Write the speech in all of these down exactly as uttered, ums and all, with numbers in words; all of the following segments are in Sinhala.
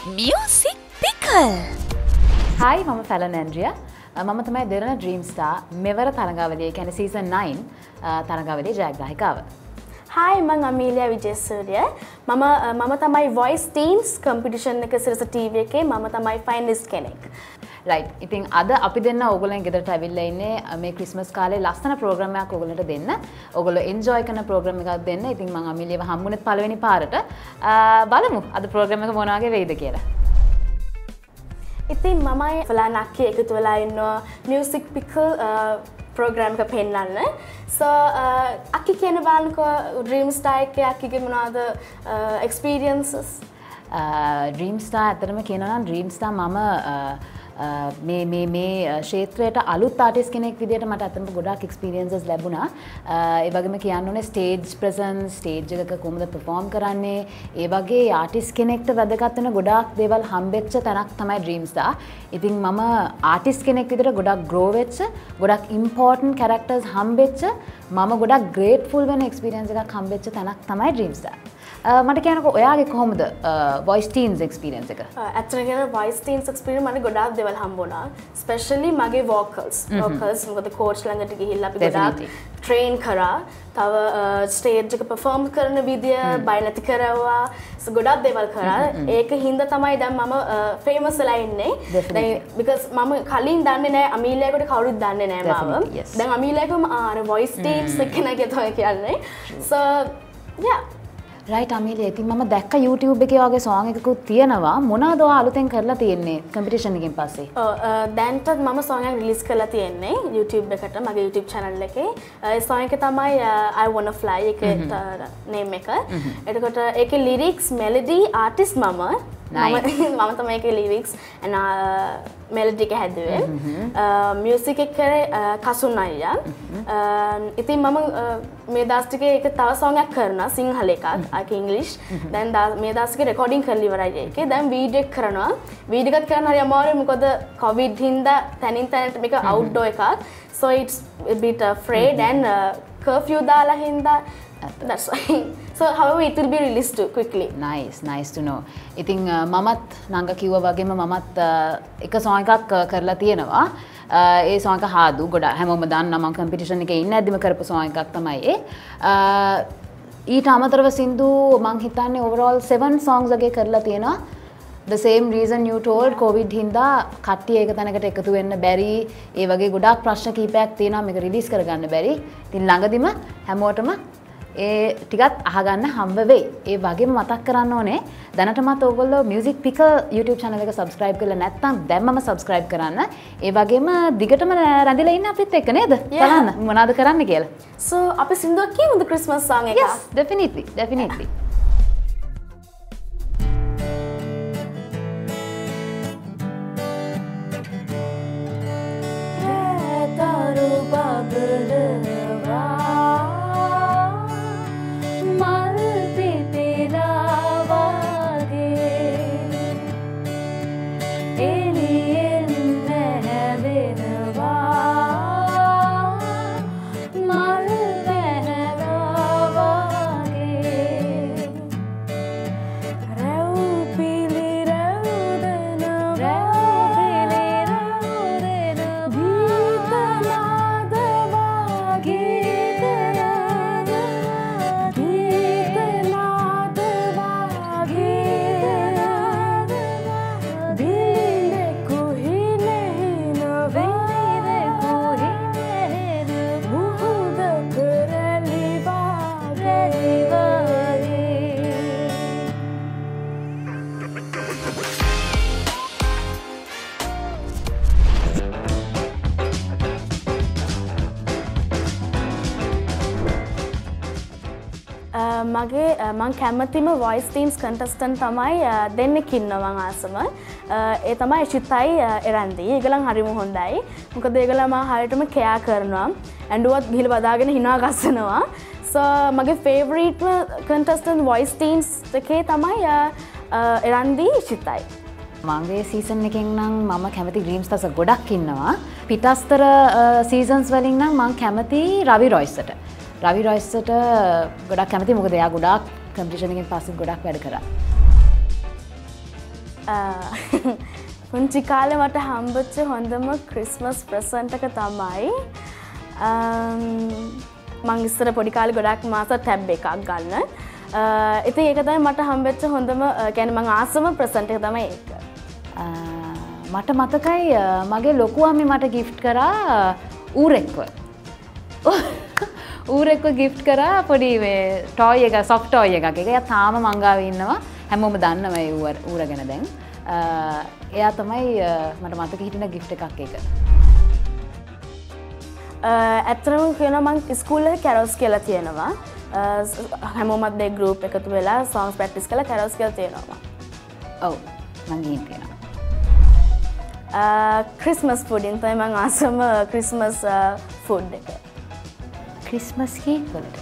Music Pickle. Hi, මම ෆැලන් ඇන්ඩ්‍රියා. මම තමයි දෙරණ ඩ්‍රීම් ස්ටාර් මෙවර තරඟාවලිය කියන්නේ සීසන් නයින් තරඟාවලියේ ජයග්‍රාහිකාව. Hi, මම අමීලියා විජේසූරිය. මම මම තමයි Voice Teens competition එක සිරස ටීවී එකේ මම තමයි finalist කෙනෙක්. රයිට්. ඉතින් අද අපි දෙන්න ඕගොල්ලන් ගෙදරට ඇවිල්ලා ඉන්නේ මේ ක්‍රිස්මස් කාලේ ලස්සන ප්‍රෝග්‍රෑම් එකක් ඕගොල්ලන්ට දෙන්න. ඕගොල්ලෝ එන්ජොයි කරන ප්‍රෝග්‍රෑම් එකක් දෙන්න. ඉතින් මම අමීලියව හම්බුනේත් පළවෙනි පාරට. බලමු අද ප්‍රෝග්‍රෑම් එක මොන වගේ වෙයිද කියලා. ඉතින් මමයි ෆලාන් අක්කි එකතු වෙලා ඉන්නවා Music Pickle ප්‍රෝග්‍රෑම් එක පෙන්වන්න. So අක්කි කියන බලන්නකෝ ඩ්‍රීම් ස්ටාර් එකේ අක්කිගේ මොනවද experiences? ඩ්‍රීම් ස්ටාර් ඇත්තටම කියනවා නම් ඩ්‍රීම් ස්ටාර් මම මේ මේ මේ ක්ෂේත්‍රයට අලුත් ආටිස්ට් කෙනෙක් විදිහට මට අතන ගොඩාක් එක්ස්පීරියන්සස් ලැබුණා. ඒ වගේම කියන්න ඕනේ ස්ටේජ් ප්‍රසන්ස්, ස්ටේජ් එකක කොහොමද පර්ෆෝම් කරන්නේ, ඒ වගේ ආටිස්ට් කෙනෙක්ට වැදගත් වෙන ගොඩාක් දේවල් හම්බෙච්ච තැනක් තමයි ඩ්‍රීම් ස්ටාර්. ඉතින් මම ආටිස්ට් කෙනෙක් විදිහට ගොඩාක් ග්‍රෝ වෙච්ච, ගොඩාක් ඉම්පෝටන්ට් කැරක්ටර්ස් හම්බෙච්ච, මම ගොඩාක් ග්‍රේට්ෆුල් වෙන එක්ස්පීරියන්ස් එකක් හම්බෙච්ච තැනක් තමයි ඩ්‍රීම් ස්ටාර්. මට කියනකො ඔයාගේ කොහොමද Voice Teens experience එක? ඇත්තටම කියන Voice Teens experience මට ගොඩාක් දේවල් හම්බුණා. especially මගේ vocals. vocals මොකද coach ළඟට ගිහිල්ලා අපි ගොඩාක් train කරා. තව stage එක perform කරන විදිය බය නැති කරවුවා. so ගොඩාක් දේවල් කරා. ඒක හින්දා තමයි දැන් මම famous වෙලා ඉන්නේ. දැන් because මම කලින් දන්නේ නැහැ අමීලියාකට කවුරුත් දන්නේ නැහැ මාව. දැන් අමීලියාකම අර Voice Teens එක නේද තමයි කියන්නේ. so yeah. රයිට් අමීලියා, ඉතින් මම දැක්ක YouTube එකේ වගේ song එකකුත් තියෙනවා. මොනවද ඔයා අලුතෙන් කරලා තියෙන්නේ competition එකෙන් පස්සේ? ඔව් දැන්ට මම song එක release කරලා තියෙන්නේ YouTube එකට, මගේ YouTube channel එකේ. ඒ song එක තමයි I Wanna Fly එකේ name එක. එතකොට ඒකේ lyrics, melody, artist මම මම තමයි ඒකේ lyrics and melody එක හැදුවේ. music එක කරේ කසුන් අයියා. ඉතින් මම මේ දවස් ටිකේ එක තව song එකක් කරනවා සිංහල එකක්. ඒක ඉංග්‍රීසි. දැන් මේ දවස් ටිකේ රෙකෝඩින් කරලා ඉවරයි ඒකේ. දැන් වීඩියෝ එක කරනවා. වීඩියෝ එකක් කරන්න හරි අමාරුයි මොකද කොවිඩ් හින්දා තනින් තැනට මේක outdoor එකක්. so it's a bit afraid and curfew දාලා හින්දා that's why. so however it will be released quickly. nice nice to know. ඉතින් මමත් නංග කිව්වා වගේම මමත් එක song එකක් කරලා තියෙනවා. ඒ song එක හාදු ගොඩක් හැමෝම දන්නා මම competition එකේ ඉන්න ඇද්දිම කරපු song එකක් තමයි ඒ. ඊට අමතරව සින්දු මං හිතන්නේ overall seven songs වගේ කරලා තියෙනවා. the same reason you told covid හින්දා කට්ටිය එක තැනකට එකතු වෙන්න බැරි, ඒ වගේ ගොඩාක් ප්‍රශ්න කීපයක් තියෙනවා මේක රිලීස් කරගන්න බැරි. ඉතින් ළඟදිම හැමෝටම ඒ ටිකත් අහගන්න හම්බ වෙයි. ඒ වගේම මතක් කරන්න ඕනේ දැනටමත් ඕගොල්ලෝ Music Pickle YouTube channel එක subscribe කරලා නැත්නම් දැම්මම subscribe කරන්න. ඒ වගේම දිගටම රැඳිලා ඉන්න අපිත් එක්ක නේද? බලන්න මොනවද කරන්න කියලා. so අපි සින්දුවක් කියමුද Christmas song එක? yes definitely definitely. මගේ මං කැමතිම Voice Teens contestant තමයි දෙන්නෙක් ඉන්නවා මං ආසම. ඒ තමයි ශිතයි එරන්දි. ඒගොල්ලන් හරිම හොඳයි. මොකද ඒගොල්ලෝ මා හරියටම කෙයා කරනවා. ඇඬුවත් ගිහලා බදාගෙන hina ගස්සනවා. so මගේ favorite contestant Voice Teens එකේ තමයි එරන්දි ශිතයි. මගේ සීසන් එකෙන් නම් මම කැමති ඩ්‍රීම් ස්ටාර්ස් ගොඩක් ඉන්නවා. පිටස්තර සීසන්ස් වලින් නම් මම කැමති රවි රොයිස්ට. රවි රොයිස්ට ගොඩක් කැමති මොකද එයා ගොඩක් කම්පිටිෂන් එකෙන් පස්සේ ගොඩක් වැඩ කරා. පුංචි කාලේ මට හම්බෙච්ච හොඳම ක්‍රිස්මස් ප්‍රසන්ට් එක තමයි මං ඉස්සර පොඩි කාලේ ගොඩක් මාස ටැබ් එකක් ගන්න. ඉතින් ඒක තමයි මට හම්බෙච්ච හොඳම කියන්නේ මං ආසම ප්‍රසන්ට් එක තමයි ඒක. මට මතකයි මගේ ලොකු අම්මේ මට ගිෆ්ට් කරා ඌරෙක්ව. ඌරෙක්ව ගිෆ්ට් කරා පොඩි මේ ටොයි එක සොෆ්ට් ටොයි එකක්. ඒක එයා තාම මං ගාවේ ඉන්නවා. හැමෝම දන්නවා ඒ ඌර ගැන දැන්. එයා තමයි මට මතක හිටින ගිෆ්ට් එකක් ඒක. ඇත්තටම කියනවා මං ඉස්කෝලේ කැරොල්ස් කියලා තියෙනවා. හැමෝමත් දෙක් ගෲප් එකතු වෙලා සොන්ග්ස් ප්‍රැක්ටිස් කරලා කැරොල්ස් කියලා තියෙනවා. ඔව් මං ගිහින් තියෙනවා. ක්‍රිස්මස් ෆුඩින් තමයි මං ආසම ක්‍රිස්මස් ෆුඩ් එක. ක්‍රිස්මස් කේක් වලට.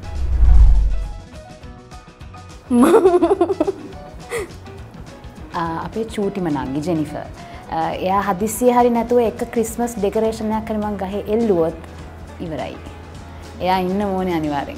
අපේ චූටිම නංගි ජෙනිෆර්. එයා හදිස්සිය හරි නැතුව එක ක්‍රිස්මස් ඩෙකොරේෂන් එකක් කරලා මං ගහේ එල්ලුවොත් ඉවරයි. එයා ඉන්න ඕනේ අනිවාර්යෙන්.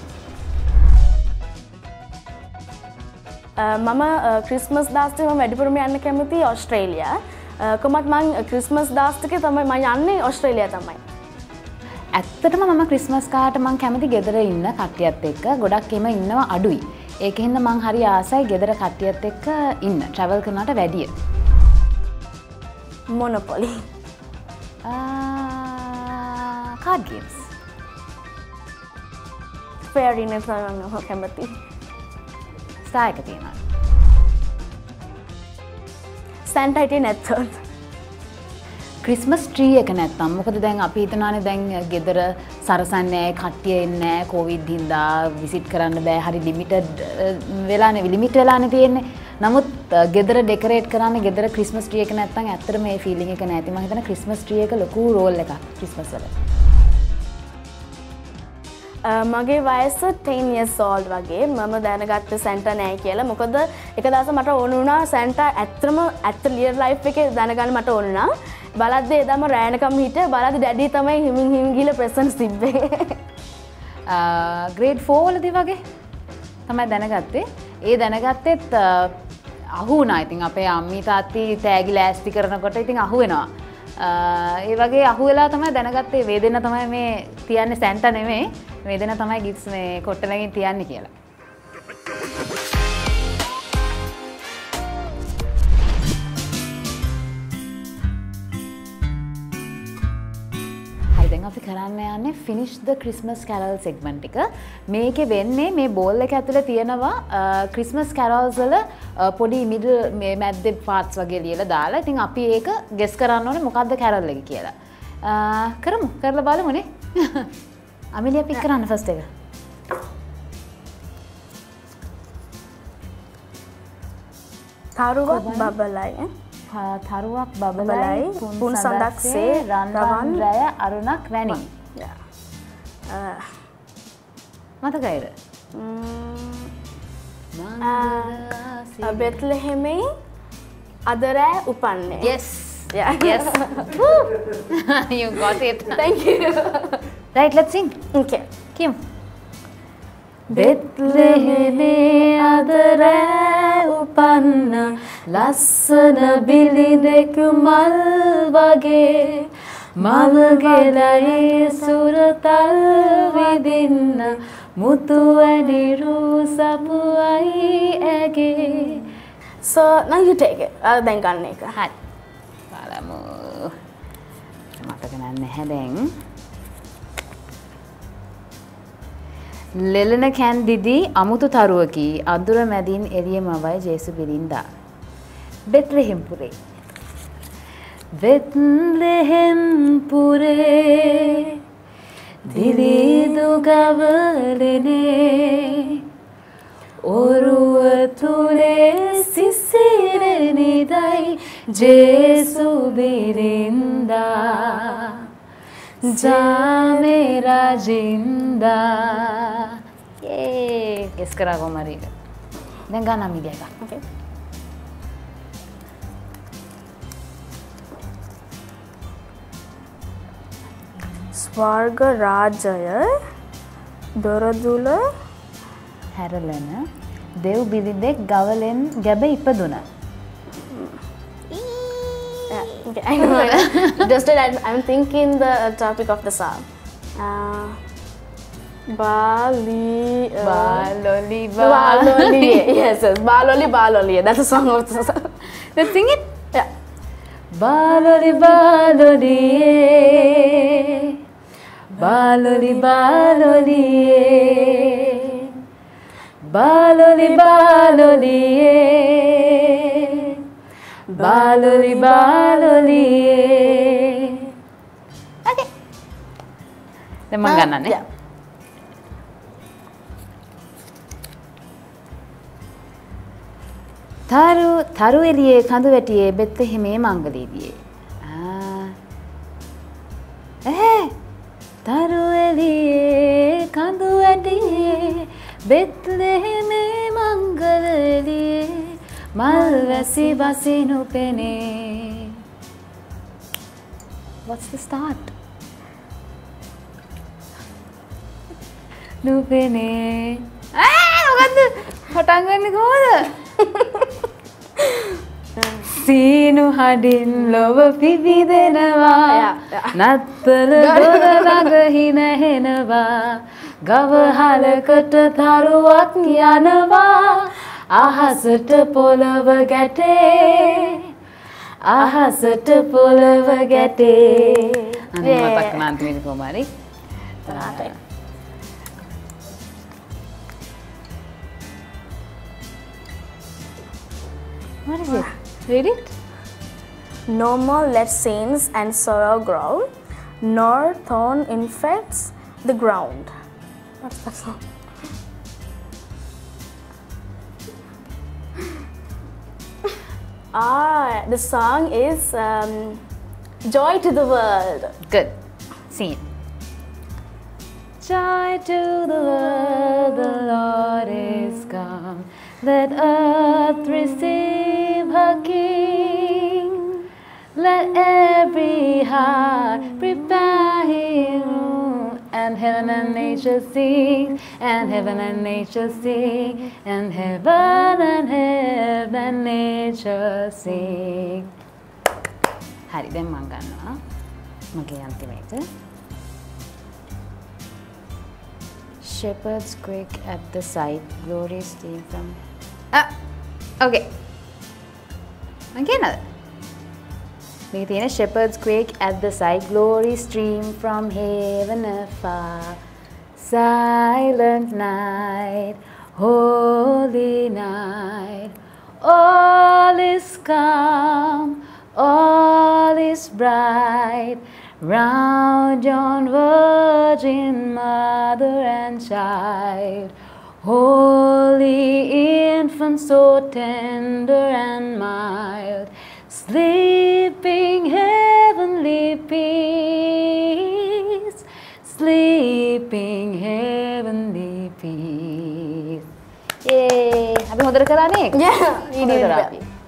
මම ක්‍රිස්මස් දාස්ටේ මම වැඩිපුරම යන්න කැමති ඕස්ට්‍රේලියා. කොහොමත් මං ක්‍රිස්මස් දාස්ටේ තමයි මම යන්නේ ඕස්ට්‍රේලියා තමයි. ඇත්තටම මම ක්‍රිස්මස් කාට මං කැමති ගෙදර ඉන්න කට්ටියත් එක්ක ගොඩක් එම ඉන්නවා අඩුයි. ඒකෙන්ද මං හරි ආසයි ගෙදර කට්ටියත් එක්ක ඉන්න ට්‍රැවල් කරනවට වැඩිය. Monopoly. Card games. Fairy net නම් කැමති. ස්ටාර් එක තියෙනවා. සැන්ටා හිටියේ නැත්තොත්. ක්‍රිස්මස් ට්‍රී එක නැත්තම් මොකද දැන් අපි හිතනවානේ දැන් ගෙදර සරසන්නේ නැහැ කට්ටිය එන්නේ නැහැ කොවිඩ් හින්දා විසිට් කරන්න බෑ හරි ලිමිටඩ් වෙලානේ ලිමිට් වෙලානේ තියෙන්නේ. නමුත් ගෙදර ඩෙකොරේට් කරන්න ගෙදර ක්‍රිස්මස් ට්‍රී එක නැත්තම් ඇත්තටම මේ ෆීලිං එක නැති. මම හිතන ක්‍රිස්මස් ට්‍රී එක ලොකු රෝල් එකක් ක්‍රිස්මස් වල. මගේ වයස ten years old වගේ මම දැනගත්තේ සැන්ටා නැහැ කියලා. මොකද එක දවසක් මට ඕන වුණා සැන්ටා ඇත්තම ඇත්ත රියල් ලයිෆ් එකේ දැනගන්න මට ඕන වුණා. බලද්දී එදාම රෑනකම් හිටියේ. බලද්දී ඩැඩි තමයි හිමින් හිමින් ගිහලා ප්‍රසන්ට්ස් තිබ්බේ. ග්‍රේඩ් four වලදී වගේ තමයි දැනගත්තේ. ඒ දැනගත්තෙත් අහු වුණා. ඉතින් අපේ අම්මී තාත්ති තෑගි ලෑස්ති කරනකොට ඉතින් අහු වෙනවා. ඒ වගේ අහු වෙලා තමයි දැනගත්තේ වේදෙන තමයි මේ තියන්නේ සැන්ටා නෙමෙයි. වේදෙන තමයි ගිෆ්ට්ස් මේ කොට්ටලකින් තියන්නේ කියලා. හරි දැන් අපි කරන්න යන්නේ finish the Christmas carol segment එක. මේකේ වෙන්නේ මේ බෝල් එක ඇතුලේ තියෙනවා Christmas carols වල පොඩි middle මේ මැද්දේ parts වගේ ලියලා දාලා. ඉතින් අපි ඒක guess කරන්න ඕනේ මොකක්ද carol එක කියලා. කරමු. කරලා බලමුනේ. අමිලිය පික් කරන්න ෆස්ට් එක. තරුවක් බබලයි. තරුවක් බබලයි පුන් සඳක්සේ රන්වන් රැය අරුණක් වැනි. මතකයිද? බෙත්ලෙහෙමේ අද රෑ උපන්නේ. Yes. Yeah. Yes. You got it. Thank you. Right, let's sing. Okay. Kim. Bethleheme adare upanna lassana bilidek mal wage malgelai suratal vidinna mutu aniru sapuai age. So now you take it. I'll then ganne එක. හරි. බලමු. මතක නැහැ දැන්. ලෙලන කැන් දිදී අමුතු තරුවකි අඳුර මැදින් එළිය මවයි ජේසු බිරින්දා. බෙත්ලෙහෙම් පුරේ. බෙත්ලෙහෙම් පුරේ දිලිදු ගවලනේ ඔරුව තුලේ සිසිරෙනිදයි ජේසු බිරින්දා जामेरा जिंदा. Yay! Guess करा को मरेगा. then गाना मिलेगा. Okay. ස්වර්ග රාජ්‍යය දොරදුල හැරලන දෙව් බිරිඳෙක් ගවලෙන් ගැබ ඉපදුන. Okay, I know. Just that I'm, I'm thinking the uh, topic of the song. Uh, Bali. Uh, Baloli, Baloli. Yes, yes. Baloli, Baloli. That's the song of the song. Let's sing it. Yeah. Baloli, baloli, baloli, baloli, baloli, baloli, baloli, baloli. Okay. Then මම ගන්නනේ. Yeah. තරු තරු එළියේ කඳු වැටියේ බෙත්ත හිමේ මංගලීදියේ ආ ඈ තරු එළියේ කඳු වැටියේ බෙත්ත හිමේ මංගල එළියේ මල් වැසි බසිනු පෙනේ. What's the start? නුපෙනේ ආ මොකද්ද පටන් ගන්නේ කොහොමද? සීනු හඩින් ලොව පිබිදෙනවා නත්තල දොර ළඟ හිනහෙනවා ගවහලකට තරුවක් යනවා අහසට පොළව ගැටේ අහසට පොළව ගැටේ අනේ මතක් වුණා අන්තිමේදී කොහොම හරි What is it? Read it. No more let sins and sorrow grow, nor thorn infects the ground. What's that song? Ah, the song is um, Joy to the World. Good. Sing it. Joy to the world, the Lord is come. Let earth receive her King. Let every heart prepare him. And heaven and nature sing, and heaven and nature sing, and heaven and heaven and nature sing. Hari, දැන් මම ගන්නවා මගේ අන්තිමේට. Shepherds quake at the sight, glory steam from. Ah, okay. Again, මේක තියෙන shepherds quake at the sight, glory stream from heaven afar. Silent night, holy night, all is calm, all is bright. Round yon virgin mother and child, holy infant so tender and mild, sleeping heavenly peace, sleeping heavenly peace. Yay! Abi හොඳට කරානේ? Yeah, you did it.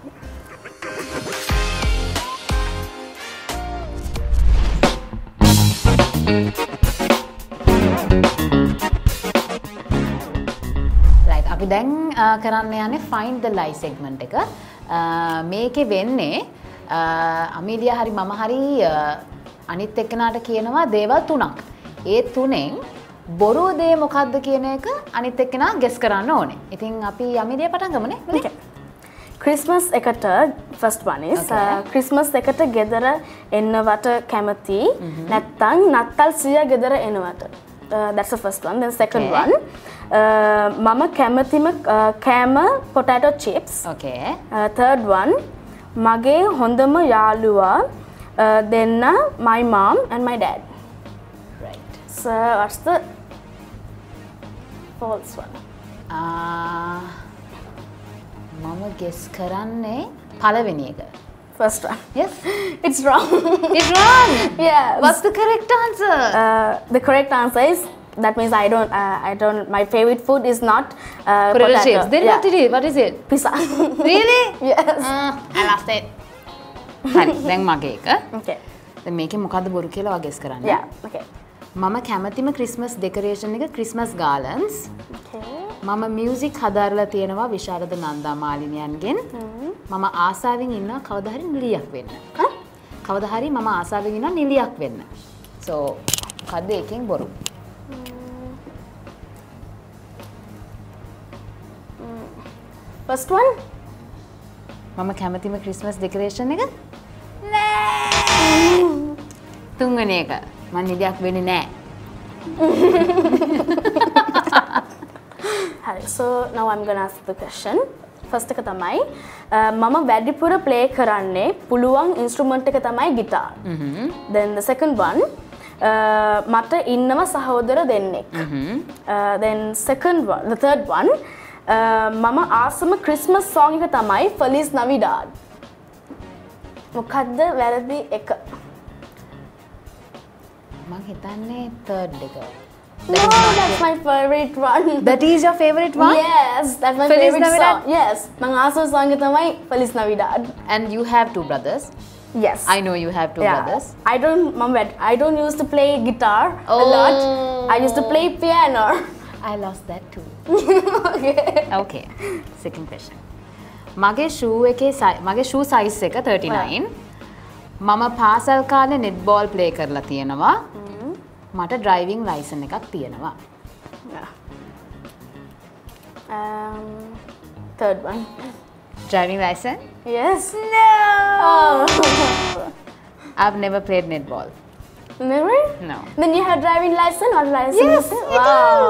Right, අපි දැන් කරන්න යන්නේ find the lie segment එක. මේකේ වෙන්නේ අමීලියා හරි මම හරි අනිත් එක්කෙනාට කියනවා දේවල් තුනක්. ඒ තුනෙන් බොරු දේ මොකක්ද කියන එක අනිත් එක්කෙනා guess කරන්න ඕනේ. ඉතින් අපි අමීලියා පටන් ගමුනේ. Okay. Christmas එකට first one is Okay. uh, Christmas එකට ගෙදර එන්නවට කැමති නැත්නම් නත්තල් සිය ගෙදර එනවට. Uh, that's the first one. Then second Okay. one uh, මම කැමතිම uh, කෑම potato chips. Okay. Uh, third one මගේ හොඳම යාළුවා uh, දෙන්න my mom and my dad. Right. So what's the false one? Ah, මම guess කරන්නේ පළවෙනි එක. First one. Yes. It's wrong. It's wrong. Yeah. What's the correct answer? Uh, the correct answer is that means I don't uh, I don't my favorite food is not uh, Potato potato. chips. Then Yeah. what it is? What is it? Pizza. Really? Yes. Uh, I lost it. හරි දැන් මගේ එක. Okay. දැන් මේකේ මොකද්ද බොරු කියලා ඔයා guess කරන්න. Yeah. Okay. මම කැමතිම ක්‍රිස්මස් ඩෙකොරේෂන් එක ක්‍රිස්මස් ගාලන්ස්. Okay. මම මියුසික් හදාරලා තියෙනවා විශාරද නන්දා මාලිනියන්ගෙන්. මම ආසාවෙන් ඉන්නවා කවදා හරි නිලියක් වෙන්න. කවදා හරි මම ආසාවෙන් ඉන්නවා නිලියක් වෙන්න. So කද්ද එකෙන් බොරු. First one? මම කැමතිම ක්‍රිස්මස් ඩෙකොරේෂන් එක? නෑ. තුන්වෙනි එක. මම නිලියක් වෙන්නේ නෑ. Hi, so now I'm gonna ask the question. First එක තමයි මම වැඩිපුර play කරන්නේ පුළුවන් instrument එක තමයි guitar. Mhm. Then the second one මට ඉන්නව සහෝදර දෙන්නෙක්. Mhm. Then second one, the third one මම ආසම Christmas song එක තමයි Feliz Navidad. මොකද්ද වැරදි එක? මම හිතන්නේ third එක. No, that's my favorite one. That is your favorite one? Yes, that's my Feliz favorite Navidad? song. Yes, my awesome song is my Feliz Navidad. And you have two brothers. Yes. I know you have two yeah. brothers. I don't, mom, I don't used to play guitar Oh. a lot. I used to play piano. I lost that too. Okay. Okay. Second question. මගේ shoe එකේ මගේ shoe size එක thirty-nine. මම පාසල් කාලේ netball play කරලා තියෙනවා. මට driving license එකක් තියෙනවා. Yeah. Um, third one. Driving license? Yes. No. Oh. I've never played netball. Never? No. Then you have driving license or license? Yes, I Wow.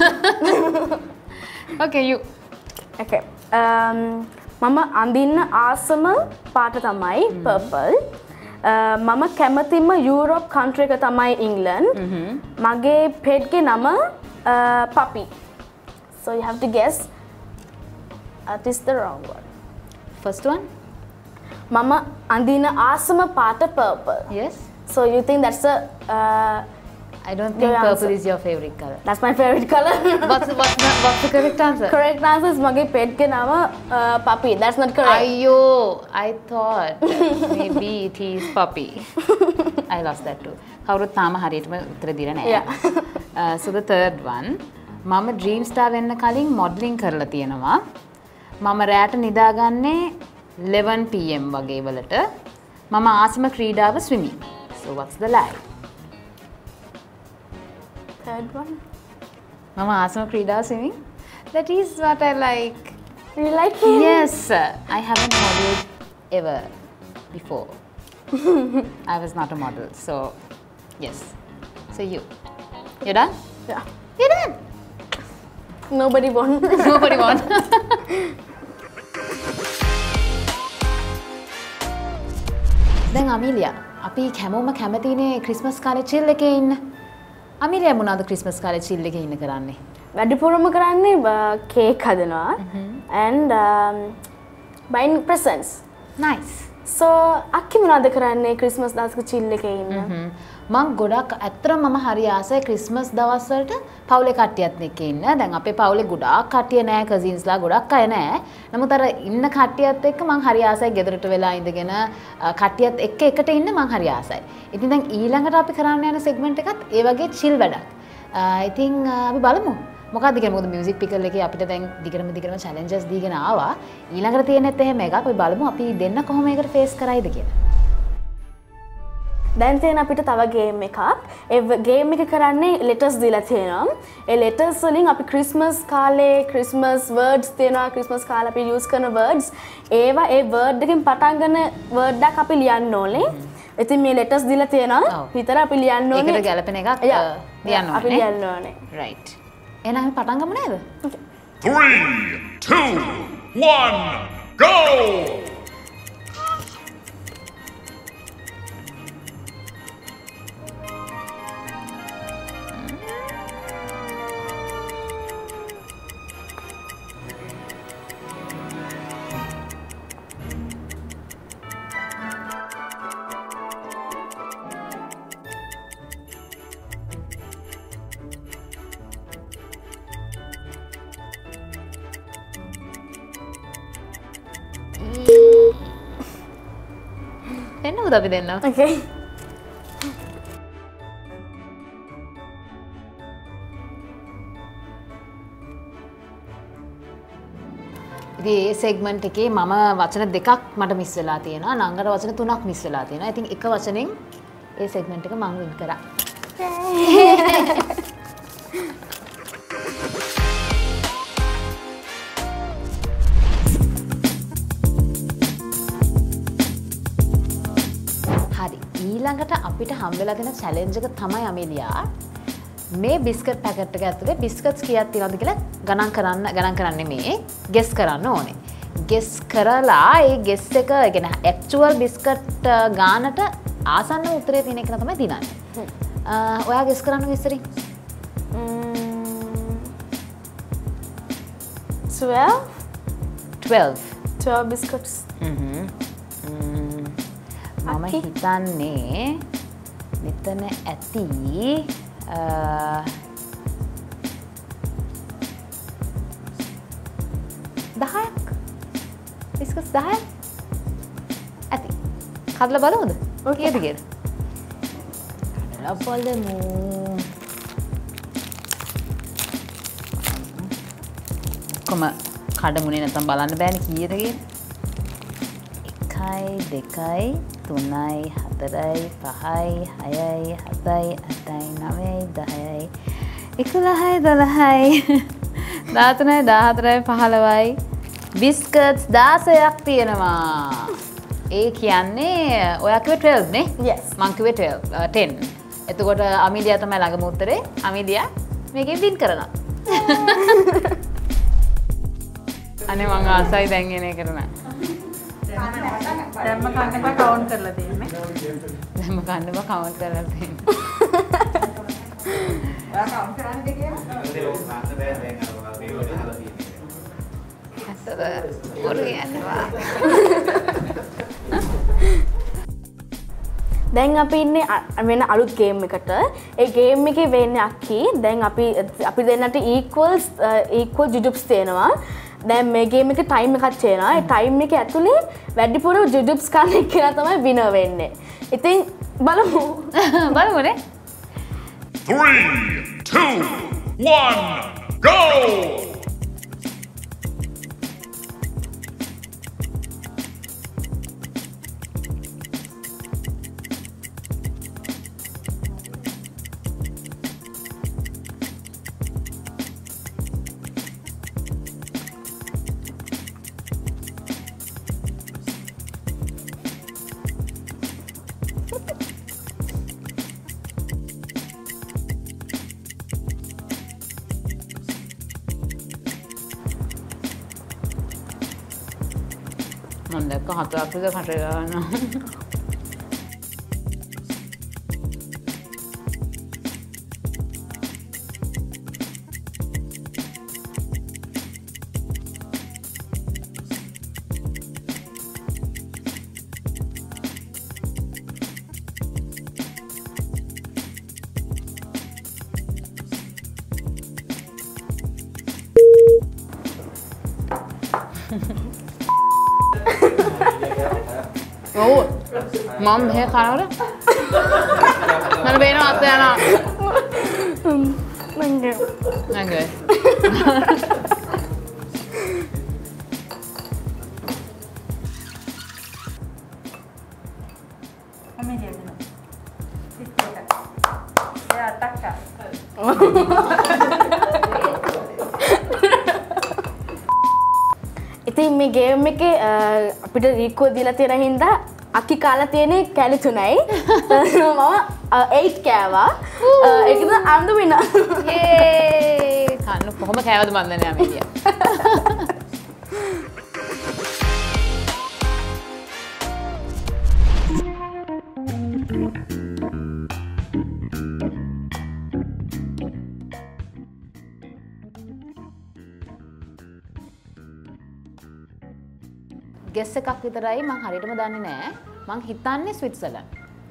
Okay, you. Okay. Um, මම අඳින්න ආසම පාට තමයි purple. මම කැමතිම යුරෝප් country එක තමයි England. මගේ pet ගේ නම puppy. So you have to guess. That is the wrong one. First one? මම අඳින ආසම පාට purple. Yes. So you think that's a uh, I don't think Your purple answer. is your favorite color. that's my favorite color. What's the, what's the, what's the correct answer? Correct answer is මගේ pet ගේ නම uh, puppy. That's not correct. Ayo, I thought maybe it is puppy. I lost that too. කවුරුත් තාම හරියටම උත්තර දීලා නැහැ. Yeah. uh, so the third one. මම dream star වෙන්න කලින් modeling කරලා තියෙනවා. මම රැට නිදාගන්නේ eleven p m වගේ වලට. මම ආසම ක්‍රීඩාව swimming. So what's the lie? Third one. මම ආසම ක්‍රීඩාව swimming. That is what I like. You like him? Yes, I haven't modeled ever before. I was not a model, so yes. So you, you're done? Yeah. You're done. Nobody won. Nobody won. දැන් අමීලියා, අපි හැමෝම කැමතිනේ ක්‍රිස්මස් කාලේ chill එකේ ඉන්න. අමීලියා මොනවාද ක්‍රිස්මස් කාලේ chill එකේ ඉන්න කරන්නේ? වැඩිපුරම කරන්නේ කේක් හදනවා and um, buying presents. Nice. So අක්කි මොනවද කරන්නේ ක්‍රිස්මස් දවසක chill එකේ ඉන්න? මං ගොඩක් ඇත්තටම මම හරි ආසයි ක්‍රිස්මස් දවස් වලට පවුලේ කට්ටියත් එක්ක ඉන්න. දැන් අපේ පවුලේ ගොඩාක් කට්ටිය නෑ, කසින්ස්ලා ගොඩක් අය නෑ. නමුත් අර ඉන්න කට්ටියත් එක්ක මං හරි ආසයි ගෙදරට වෙලා ඉඳගෙන කට්ටියත් එක්ක එකට ඉන්න මං හරි ආසයි. ඉතින් දැන් ඊළඟට අපි කරන්න යන සෙග්මන්ට් එකත් ඒ වගේ chill වැඩක්. ඉතින් අපි බලමු. මොකක්ද කියන්නේ මොකද මියුසික් පිකල් එකේ අපිට දැන් දිගටම දිගටම challenges දීගෙන ආවා. ඊළඟට තියෙනෙත් එහෙම එකක්. අපි බලමු අපි දෙන්න කොහොම ඒකට ෆේස් කරයිද කියලා. දැන් තියෙන අපිට තව ගේම් එකක්. ඒ ගේම් එක කරන්නේ letters දීලා තියෙනවා. ඒ letters වලින් අපි Christmas කාලේ Christmas words තියෙනවා. Christmas කාලේ අපි use කරන words. ඒවා ඒ word එකෙන් පටන් ගන්න word එකක් අපි ලියන්න ඕනේ. ඉතින් මේ letters දීලා තියෙනවා. විතර අපි ලියන්න ඕනේ. ඒකට ගැලපෙන එකක් ලියන්න ඕනේ. අපි ලියන්න ඕනේ. Right. එහෙනම් අපි පටන් ගමු නේද? Three, two, one, go! එන්නකද අපි දෙන්න. Okay. ඉතින් ඒ සෙග්මන්ට් එකේ මම වචන දෙකක් මට මිස් වෙලා තියෙනවා. නංගට වචන තුනක් මිස් වෙලා තියෙනවා. ඉතින් එක වචනෙන් ඒ සෙග්මන්ට් එක මම වින් කරා. හරි. ඊළඟට අපිට හම් වෙලා තියෙන චැලෙන්ජ් එක තමයි අමීලියා මේ බිස්කට් පැකට් එක ඇතුලේ බිස්කට්ස් කීයක් තියෙනවද කියලා ගණන් කරන්න ගණන් කරන්නේ මේ ගෙස් කරන්න ඕනේ. ගෙස් කරලා ඒ ගෙස් එක يعني ඇක්චුවල් බිස්කට් ගානට ආසන්න උත්තරේ තියෙන එක තමයි දිනන්නේ. ඔයා ගෙස් කරන්න විස්තරින්. twelve twelve twelve biscuits. මම හිතන්නේ මෙතන ඇති දහයක් බිස්කට්ස් දහයක් ඇති. කඩලා බලමුද? කීයද කියලා? කඩලා බලමු. කොම කඩමුනේ නැත්තම් බලන්න බෑනේ කීයද කියලා. එකයි දෙකයි තුනයි හතරයි පහයි හයයි හතයි අටයි නවයයි දහයයි එකොළහයි දොළහයි දහතුනයි දහහතරයි පහළොවයි බිස්කට්ස් දාසයක් තියෙනවා. ඒ කියන්නේ ඔයා කිව්වේ twelve නේ? Yes. මං කිව්වේ twelve ten. එතකොට අමීලියා තමයි ළඟම උත්තරේ. අමීලියා මේකෙන් වින් කරනවා. අනේ මං ආසයි දැන් එන එකට නෑ. දැම්ම කන්නම කවුන්ට් කරලා දෙන්නේ. දැම්ම කන්නම කවුන්ට් කරලා දෙන්නේ. ඔයා කවුන්ට් කරන්නේ කියලා? අතර ඔරියනවා. දැන් අපි ඉන්නේ වෙන අලුත් ගේම් එකට. ඒ ගේම් එකේ වෙන්නේ අක්කි. දැන් අපි අපි දෙන්නට equals equal jujubs තියෙනවා. දැන් මේ ගේම් එකේ ටයිම් එකක් තියෙනවා. ඒ ටයිම් එක ඇතුලේ වැඩිපුර jujubs කන එක්කලා තමයි විනර් වෙන්නේ. ඉතින් බලමු. බලමුනේ. Three, two, one, go! මම දැක්ක හතරක් විතර කටේ ගන්නවා. ඔව් මම මෙහෙ කනවද? මම බේනවා අත යනවා. නංග. නංග. අමීලියා දෙනවා. පිටේට. එයා ටක්කා. ඉතින් මේ ගේම් එකේ අපිට රීකෝ දීලා තියෙන හින්දා අකි කාලා තියෙන්නේ කැලි තුනයි. මම eight කෑවා. ඒක තමයි I'm the winner. යේ කන්න කොහොම කෑවද මන් දන්නේ අමීලියා. ගෙස් එකක් විතරයි මං හරියටම දන්නේ නැහැ. මං හිතන්නේ ස්විට්සර්ලන්ඩ්.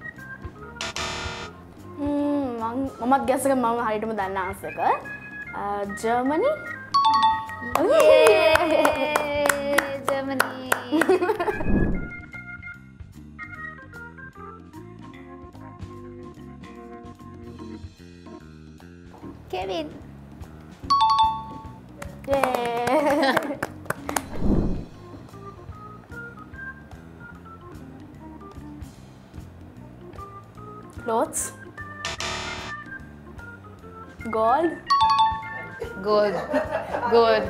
හ්ම් මම මමත් ගැස් එක මම හරියටම දන්න ආන්සර් එක. ජර්මනි. ජර්මනි. කෙවින්. යේ clothes, gold, Good. Good.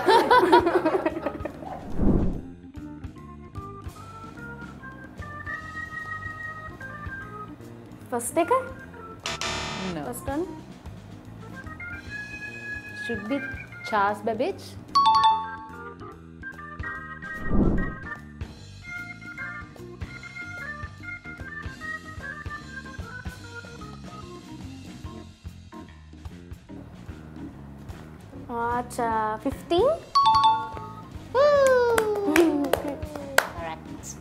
first sticker, No. first one, Should be Charles Babbage. what, uh, fifteen, Correct.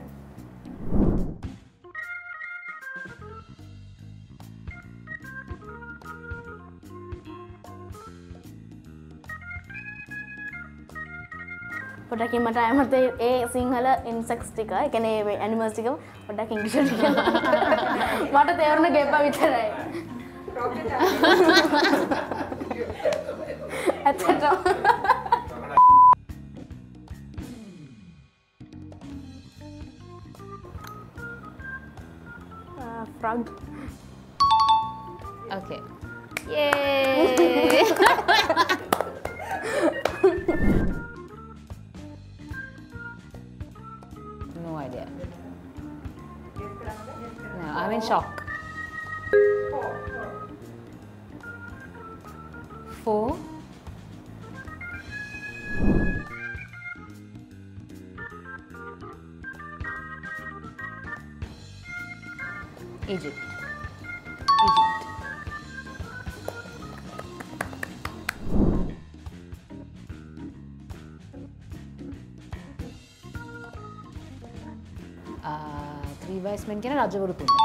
පොඩ්ඩක් මට අයමත ඒ සිංහල ඉන්සෙක්ට්ස් ටික, ඒ කියන්නේ ඒ ඇනිමල්ස් ටික පොඩ්ඩක් ඉංග්‍රීසියෙන් කියන්න. මට තේරුණ ගෙප්ප විතරයි. ඇත්තටම. frog. Okay. Yay! No idea. No, I'm in shock. Four. Egypt. Egypt. Uh, three wise men කියන රජවරු තුන.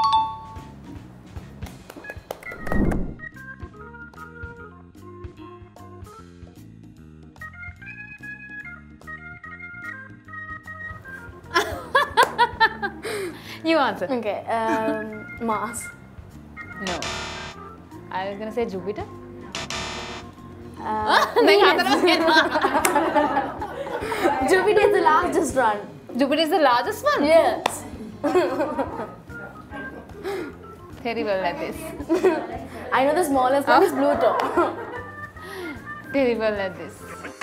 You answer. Okay, um, Mars. No. I was gonna say Jupiter. Uh, Then හතරක් වෙනවා. Jupiter is the largest one. Jupiter is the largest one. Yes. Terrible at this. I know the smallest one is Pluto. Terrible at this.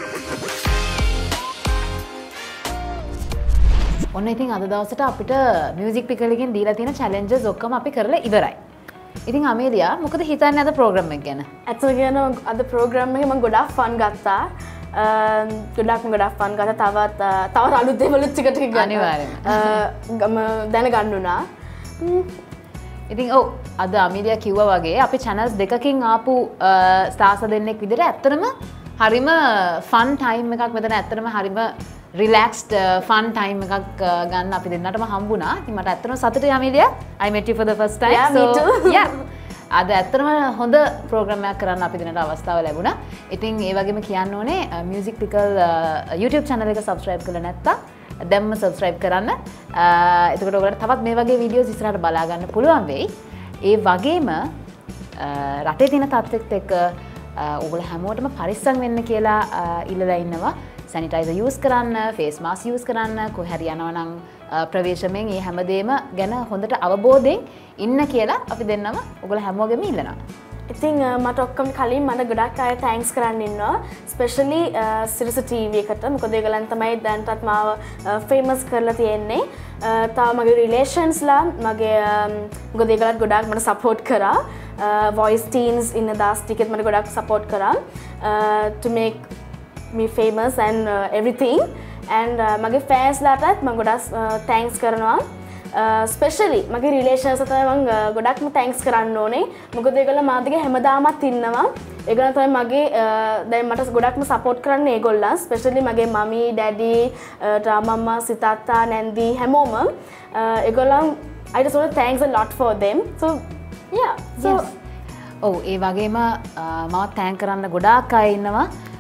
ඔන්න ඉතින් අද දවසට අපිට මියුසික් පිකල් එකෙන් දීලා තියෙන චැලෙන්ජස් ඔක්කොම අපි කරලා ඉවරයි. ඉතින් අමේලියා මොකද හිතන්නේ අද ප්‍රෝග්‍රෑම් එක ගැන? ඇත්තට කියනවා අද ප්‍රෝග්‍රෑම් එකේ මම ගොඩාක් ෆන් ගත්තා. ගොඩක් ගොඩක් ෆන් ගත්තා. තවත් තවත් අලුත් දේවල් ටික ටික ගන්න. අනිවාර්යෙන්ම. දැනගන්න උනා. ඉතින් ඔව් අද අමේලියා කිව්වා වගේ අපි channels දෙකකින් ආපු ස්ටාර්ස් දෙන්නෙක් විදිහට ඇත්තටම හරිම ෆන් ටයිම් එකක් මෙතන ඇත්තටම හරිම රිලැක්ස්ඩ් ෆන් ටයිම් එකක් ගන්න අපි දෙන්නටම හම්බුණා. ඉතින් මට ඇත්තටම සතුටුයි අමේලියා. I met you for the first time. Yeah, me too. yeah. අද ඇත්තටම හොඳ ප්‍රෝග්‍රෑම් එකක් කරන්න අපි දෙන්නට අවස්ථාව ලැබුණා. ඉතින් ඒ වගේම කියන්න ඕනේ මියුසික් පිකල් YouTube channel එක subscribe කරලා නැත්නම් දැම්ම subscribe කරන්න. එතකොට ඔයගලට තවත් මේ වගේ වීඩියෝස් ඉස්සරහට බලා ගන්න පුළුවන් වෙයි. ඒ වගේම රටේ තියෙන තත්ත්වෙත් එක්ක ඔයගොල්ලෝ හැමෝටම පරිස්සම් වෙන්න කියලා ඉල්ලලා ඉන්නවා. සැනිටයිසර් යූස් කරන්න, ෆේස් මාස්ක් යූස් කරන්න, කොහේ හරි යනවා නම් ප්‍රවේශමෙන් මේ හැමදේම ගැන හොඳට අවබෝධයෙන් ඉන්න කියලා අපි දෙන්නම ඔයගොල්ලෝ හැමෝගෙම ඉල්ලනවා. ඉතින් මට ඔක්කොම කලින් මට ගොඩක් අය තෑන්ක්ස් කරන්න ඉන්නවා. ස්පෙෂලි සිරිස ටීවී එකට. මොකද ඒගොල්ලන් තමයි දැන්ටත් මාව ෆේමස් කරලා තියෙන්නේ. තව මගේ රිලේෂන්ස්ලා මගේ මොකද ඒගොල්ලන් ගොඩක් මට සපෝට් කරා. වොයිස් ටීන්ස් ඉන්න දාස් ටිකෙත් මට ගොඩක් සපෝට් කරා. to make me famous and uh, everything and uh, මගේ fans ලාටත් මම ගොඩක් thanks කරනවා. ස්පෙෂලි මගේ රිලේෂන්ස් තමයි මම ගොඩක්ම thanks කරන්න ඕනේ. මොකද ඒගොල්ලෝ මාත් එක්ක හැමදාමත් ඉන්නවා. ඒගොල්ලෝ තමයි මගේ දැන් මට ගොඩක්ම support කරන්නේ ඒගොල්ලන්. ස්පෙෂලි මගේ මමි, ඩැඩි, රාමම්මා, සිතාත්තා, නැන්දි හැමෝම ඒගොල්ලන් I just want to thanks a lot for them. So yeah. So ඔව් ඒ වගේම මම thank කරන්න ගොඩාක් අය ඉන්නවා.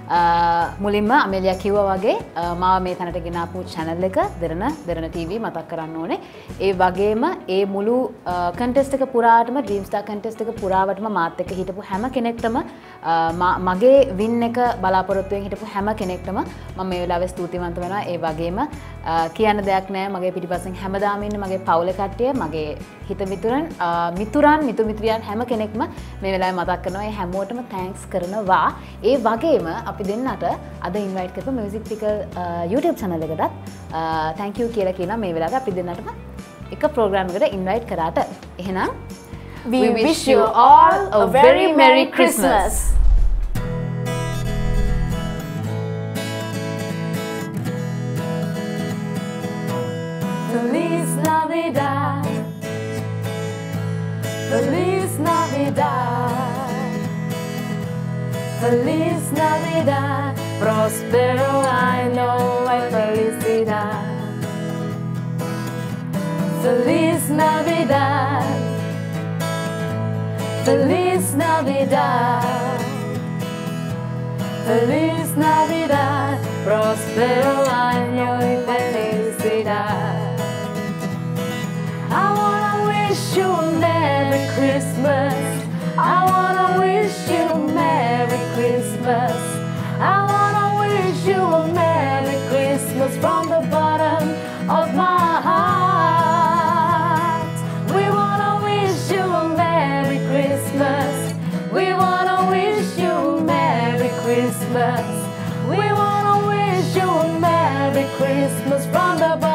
මුලින්ම අමෙලියා කිව්වා වගේ මාව මේ තැනට ගෙනාපු channel එක දෙරණ දෙරණ T V මතක් කරන්න ඕනේ. ඒ වගේම ඒ මුළු contest එක පුරාටම Dream Star contest එක පුරාවටම මාත් එක්ක හිටපු හැම කෙනෙක්ටම මගේ win එක බලාපොරොත්තුෙන් හිටපු හැම කෙනෙක්ටම මම මේ වෙලාවේ ස්තුතිවන්ත වෙනවා. ඒ වගේම කියන්න දෙයක් නැහැ. මගේ පිටිපස්සෙන් හැමදාම ඉන්න මගේ පවුලේ කට්ටිය, මගේ හිත මිතුරන් මිතුරන් මිතු මිත්‍රයන් හැම කෙනෙක්ම මේ වෙලාවේ මතක් කරනවා. ඒ හැමෝටම thanks කරනවා. ඒ වගේම අපි දෙන්නට අද invite කරපු Music Pickle YouTube channel එකටත් thank you කියලා කියනවා. මේ වෙලාවේ අපි දෙන්නටම එක program එකට invite කරාට. එහෙනම් we wish you all a very merry Christmas. Feliz Navidad, Feliz Navidad, Feliz Navidad, prospero año y felicidad. Feliz Navidad, Feliz Navidad, Feliz Navidad, prospero año y felicidad. I wanna wish you a Merry Christmas. I wanna wish you a Merry Christmas. I wanna wish you a Merry Christmas from the bottom of my heart. We wanna wish you a Merry Christmas. We wanna wish you a Merry Christmas. We wanna wish you a Merry Christmas from the bottom.